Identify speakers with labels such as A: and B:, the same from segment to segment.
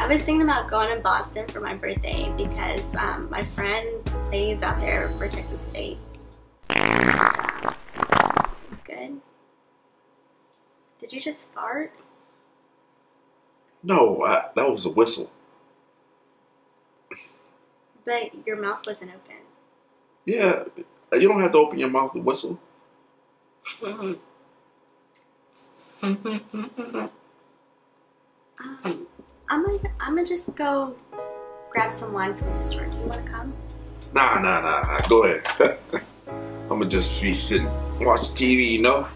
A: was thinking about going to Boston for my birthday because my friend plays out there for Texas State. Good. Did you just fart?
B: No, that was a whistle.
A: But your mouth wasn't open.
B: Yeah, you don't have to open your mouth to whistle.
A: I'm gonna just go grab some wine from the store. Do you want to come?
B: Nah. Go ahead. I'm gonna just be sitting, watch TV, you know?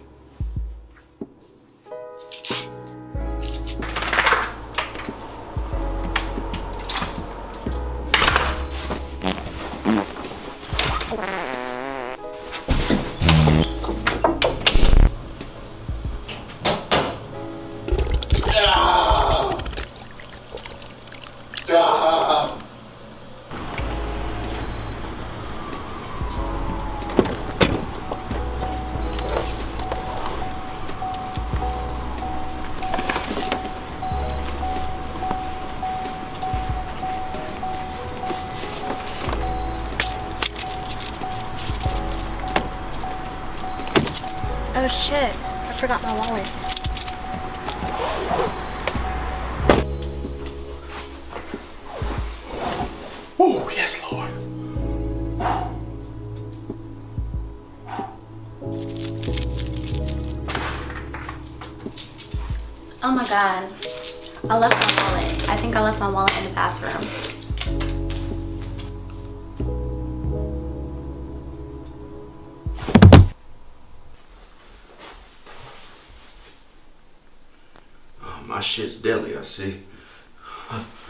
A: Oh shit, I forgot my wallet.
B: Oh, yes, Lord.
A: Oh my god, I left my wallet. I think I left my wallet in the bathroom.
B: My shit's deadly, I see.